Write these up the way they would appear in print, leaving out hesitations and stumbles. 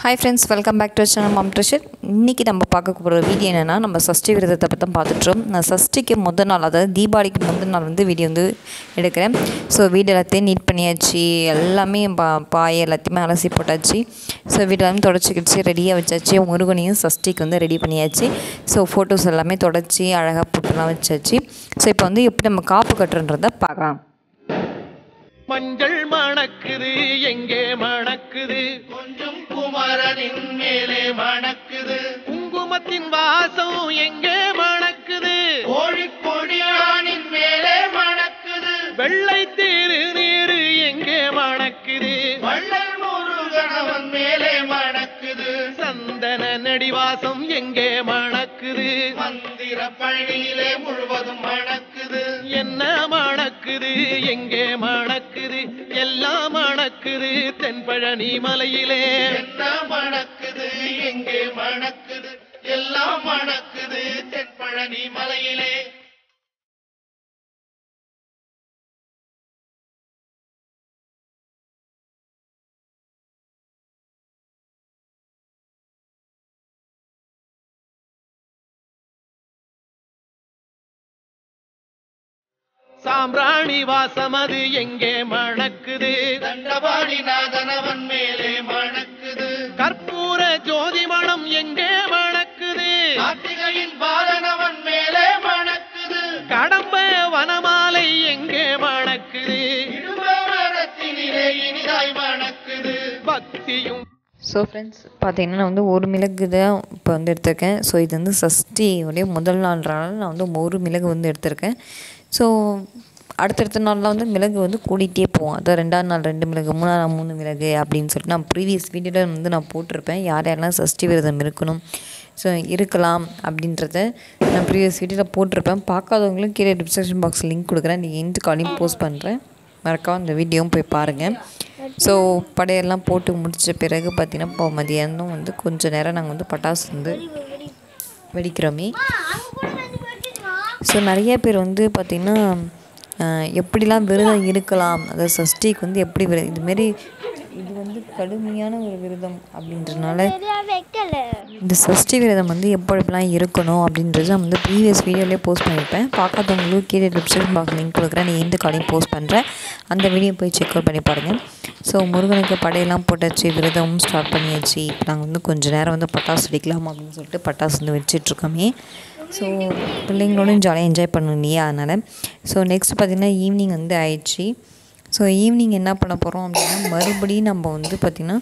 Hi friends, welcome back to our channel Mom Treasure. இன்னைக்கு நம்ம பார்க்க போற வீடியோ என்னன்னா நம்ம சஷ்டி விரதத்தை பத்தி பார்த்துட்டோம். நான் சஷ்டிக்கு முதல் நாள் அதாவது தீபாவளிக்கு முதல் நாள் வந்து வீடியோ வந்து எடுக்கிறேன். ஸோ வீடு எல்லாத்தையும் நீட் பண்ணியாச்சு, எல்லாமே பாய் எல்லாத்தையுமே அலசி போட்டாச்சு. ஸோ வீடெல்லாம் தொடச்சிக்கிடுச்சு, ரெடியாக வச்சாச்சு. முருகனையும் சஷ்டிக்கு வந்து ரெடி பண்ணியாச்சு. ஸோ ஃபோட்டோஸ் எல்லாமே தொடச்சி அழகாக போட்டுலாம் வச்சாச்சு. ஸோ இப்போ வந்து எப்படி நம்ம காப்பு கட்டுறன்றதை பார்க்கலாம். மஞ்சள் மணக்குது எங்கே மணக்குது, கொஞ்சம் குமரனின் மேலே மணக்குது. குங்குமத்தின் வாசம் எங்கே மணக்குது, கோழி கொடியானின் மேலே மணக்குது. வெள்ளை திருநீரு எங்கே மணக்குது, வள்ளல் முருகனவன் மேலே மணக்குது. சந்தன நடிவாசம் எங்கே மணக்குது, மந்திர பழனியிலே முழுவதும் மணக்குது. என்ன மணக்குது எங்கே மணக்குது, எல்லாம் மணக்குது தென்பழனி மலையிலே. என்ன மணக்குது எங்கே மணக்குது, எல்லாம் மணக்குது தென்பழனி மலையிலே. சாம்பிராணி வாசம் அது எங்கே மணக்குது, தண்டபாணி நாதனவன் மேலே மணக்குது. கற்பூர ஜோதி மணம் எங்கே மணக்குது, கார்த்திகையின் பாலனவன் மேலே மணக்குது. கடம்ப வனமாலை எங்கே மணக்குது, இடுமரத்தினிலே இனிதாய் மணக்குது. பக்தியும். ஸோ ஃப்ரெண்ட்ஸ் பார்த்தீங்கன்னா நான் வந்து ஒரு மிளகு தான் இப்போ வந்து எடுத்திருக்கேன். ஸோ இது வந்து சஷ்டியோடைய முதல் நாள்னால நான் வந்து ஒரு மிளகு வந்து எடுத்திருக்கேன். ஸோ அடுத்தடுத்த நாளில் வந்து மிளகு வந்து கூட்டிகிட்டே போவோம். அதான் 2ஆவது நாள் 2 மிளகு, 3ஆவது நாள் 3 மிளகு அப்படின்னு சொல்லிட்டு நான் ப்ரீவியஸ் வீடியோவில் வந்து நான் போட்டிருப்பேன். யார் யாரெல்லாம் சஷ்டி விரதம் இருக்கணும், ஸோ இருக்கலாம் அப்படின்றத நான் ப்ரீவியஸ் வீடியோவில் போட்டிருப்பேன். பார்க்காதவங்களும் கீழே டிஸ்கிரிப்ஷன் பாக்ஸ் லிங்க் கொடுக்குறேன், நீங்கள் எந்த காலையும் போஸ்ட் பண்ணுறேன், மறக்காம இந்த வீடியோவும் போய் பாருங்கள். ஸோ படையெல்லாம் போட்டு முடித்த பிறகு பார்த்திங்கன்னா இப்போ மதியானம் வந்து கொஞ்சம் நேரம் நாங்கள் வந்து பட்டாசு வந்து வெடிக்கிறோமே. ஸோ நிறைய பேர் வந்து பார்த்திங்கன்னா எப்படிலாம் விரதம் இருக்கலாம், அதாவது சஷ்டிக்கு வந்து எப்படி இதுமாரி இது வந்து கடுமையான ஒரு விரதம் அப்படின்றதுனால இந்த சஷ்டி விரதம் வந்து எப்படிலாம் இருக்கணும் அப்படின்றது நான் வந்து ப்ரீவியஸ் வீடியோலேயே போஸ்ட் பண்ணியிருப்பேன். பார்க்காதவங்களுக்கு கீழே டிஸ்கிரிப்ஷன் பாக்ஸ் லிங்க் கொடுக்குறேன், நீங்கள் எந்த காலையும் போஸ்ட் பண்ணுறேன், அந்த வீடியோ போய் செக் அவுட் பண்ணி பாருங்கள். ஸோ முருகனுக்கு படையெல்லாம் போட்டாச்சு, விரதமும் ஸ்டார்ட் பண்ணியாச்சு. இப்போ நாங்கள் வந்து கொஞ்சம் நேரம் வந்து பட்டாசு வெடிக்கலாம் அப்படின்னு சொல்லிட்டு பட்டாசு வந்து வெடிச்சிட்ருக்கோமே. ஸோ பிள்ளைங்களோடையும் ஜாலியாக என்ஜாய் பண்ணணும் இல்லையா, அதனால். ஸோ நெக்ஸ்ட் பார்த்திங்கன்னா ஈவினிங் வந்து ஆயிடுச்சு. ஸோ ஈவினிங் என்ன பண்ண போகிறோம் அப்படின்னா மறுபடியும் நம்ம வந்து பார்த்திங்கன்னா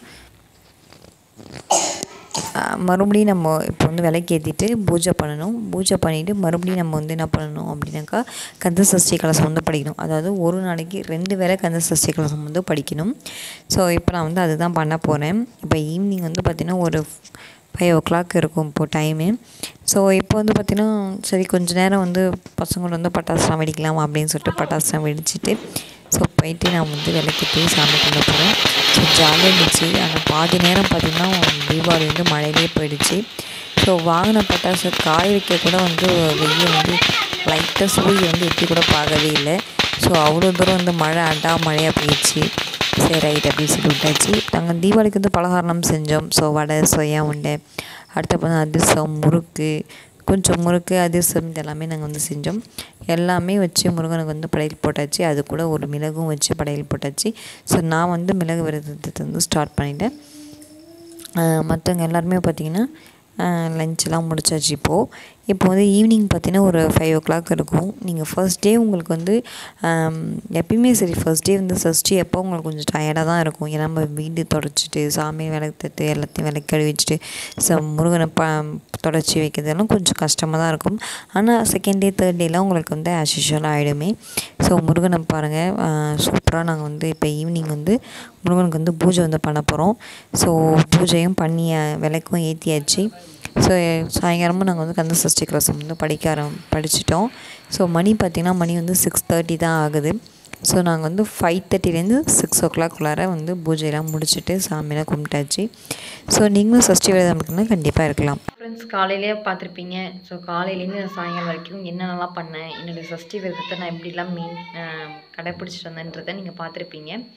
நம்ம இப்போ வந்து விளக்கேற்றிட்டு பூஜை பண்ணணும். பூஜை பண்ணிவிட்டு மறுபடியும் நம்ம வந்து என்ன பண்ணணும் அப்படின்னாக்கா கந்த சஷ்டி கலசம் வந்து படிக்கணும். அதாவது ஒரு நாளைக்கு 2 வேளை கந்த சஷ்டி கலசம் வந்து படிக்கணும். ஸோ இப்போ நான் வந்து அதுதான் பண்ண போகிறேன். இப்போ ஈவினிங் வந்து பார்த்திங்கன்னா ஒரு 5 o'clock இருக்கும் இப்போது டைமு. ஸோ இப்போ வந்து பார்த்திங்கன்னா சரி கொஞ்சம் நேரம் வந்து பசங்களோட வந்து பட்டாசுலாம் வெடிக்கலாம் அப்படின்னு சொல்லிட்டு பட்டாசுலாம் வெடிச்சிட்டு ஸோ போயிட்டு நான் வந்து விளக்கிட்டு சாமி கும்பிட போகிறேன். ஸோ ஜாலியாக இருந்துச்சு. ஆனால் பாதி நேரம் பார்த்திங்கன்னா தீபாவளி வந்து மழையிலே போயிடுச்சு. ஸோ வாங்கின பட்டாசு காய வைக்க கூட வந்து வெயில் வந்து லைட்டாக சூரிய வந்து எட்டி கூட பார்க்கவே இல்லை. ஸோ அவ்வளோ தூரம் வந்து மழை மழையாக போயிடுச்சு. சரி ரைட் அப்படின்னு சொல்லி விட்டாச்சு. நாங்கள் தீபாவளிக்கு வந்து பலகாரம் செஞ்சோம். ஸோ வடை, சொயா உண்டை, அடுத்த பார்த்தா அதிரசம், முறுக்கு, கொஞ்சம் முறுக்கு, அதிரசம் இதெல்லாமே நாங்கள் வந்து செஞ்சோம். எல்லாமே வச்சு முருகனுக்கு வந்து படையல் போட்டாச்சு. அது கூட ஒரு மிளகும் வச்சு படையல் போட்டாச்சு. ஸோ நான் வந்து மிளகு விரதத்தை வந்து ஸ்டார்ட் பண்ணிட்டேன். மற்றவங்க எல்லாருமே பார்த்திங்கன்னா லஞ்செலாம் முடிச்சாச்சு. இப்போ வந்து ஈவினிங் பார்த்திங்கன்னா ஒரு 5 o'clock இருக்கும். நீங்கள் ஃபர்ஸ்ட் டே உங்களுக்கு வந்து எப்பயுமே சரி ஃபர்ஸ்ட் டே வந்து சஷ்டி அப்போ உங்களுக்கு கொஞ்சம் டயர்டாக தான் இருக்கும். ஏன்னா நம்ம வீடு தொடச்சிட்டு சாமி விளக்கு எல்லாத்தையும் விளக்கு கழுவி வச்சுட்டு முருகனை தொடச்சி வைக்கிறதெல்லாம் கொஞ்சம் கஷ்டமாக தான் இருக்கும். ஆனால் செகண்ட் டே தேர்ட் டேலாம் உங்களுக்கு வந்து ஆஸ் யூஷுவலாக ஆகிடுமே. ஸோ முருகனை பாருங்கள் சூப்பராக நாங்கள் வந்து இப்போ ஈவினிங் வந்து முருகனுக்கு வந்து பூஜை வந்து பண்ண போகிறோம். ஸோ பூஜையும் பண்ணி விளக்கும் ஏற்றியாச்சு. ஸோ சாயங்காலமும் நாங்கள் வந்து கந்த சஷ்டி கலசம் வந்து படிச்சிட்டோம். ஸோ மணி பார்த்திங்கன்னா மணி வந்து 6:30 தான் ஆகுது. ஸோ நாங்கள் வந்து 5:30லேருந்து 6 o'clock வந்து பூஜையெல்லாம் முடிச்சுட்டு சாமியெல்லாம் கும்பிட்டாச்சு. ஸோ நீங்களும் சஷ்டி விரதம் இருக்குன்னா கண்டிப்பாக இருக்கலாம். ஃப்ரெண்ட்ஸ் காலையிலேயே பார்த்துருப்பீங்க. ஸோ காலையிலேருந்து சாயங்காலம் வரைக்கும் என்னென்னலாம் பண்ணேன், என்னுடைய சஷ்டி விரதத்தை நான் எப்படிலாம் கடைப்பிடிச்சிட்டு வந்தேன்றதை நீங்கள் பார்த்துருப்பீங்க.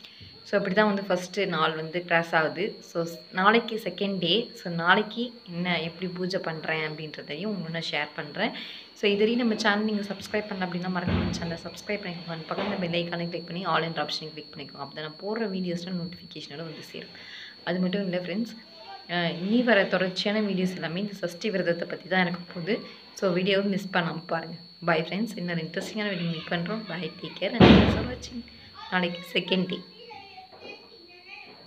ஸோ அப்படி தான் வந்து ஃபஸ்ட்டு நாள் வந்து கிராஸ் ஆகுது. ஸோ நாளைக்கு செகண்ட் டே. ஸோ நாளைக்கு என்ன எப்படி பூஜை பண்ணுறேன் அப்படின்றதையும் உங்களுக்கு நான் ஷேர் பண்ணுறேன். ஸோ இதுவரையும் நம்ம சேனல் நீங்கள் சப்ஸ்கிரைப் பண்ணல அப்படின்னா மறக்காம நம்ம சேனலை சப்ஸ்கிரைப் பண்ணிக்கோங்க. பக்கத்தில் பெல் ஐக்கானை கிளிக் பண்ணி ஆல் என்ற ஆப்ஷனை கிளிக் பண்ணிக்கோங்க. அப்போ தான் நான் போடுற வீடியோஸ்லாம் நோட்டிஃபிகேஷனோட வந்து சேரும். அது மட்டும் இல்லை ஃப்ரெண்ட்ஸ், இனி வர தொடர்ச்சியான வீடியோஸ் எல்லாமே இந்த சஷ்டி விரதத்தை பற்றி தான் இருக்க போகுது. ஸோ வீடியோவை மிஸ் பண்ணாமல் பாருங்கள். பை ஃப்ரெண்ட்ஸ், இன்னொரு இன்ட்ரெஸ்டிங்கான வீடியோ மீட் பண்ணுறோம். Bye, take care and thanks for வாட்சிங். நாளைக்கு செகண்ட் டே.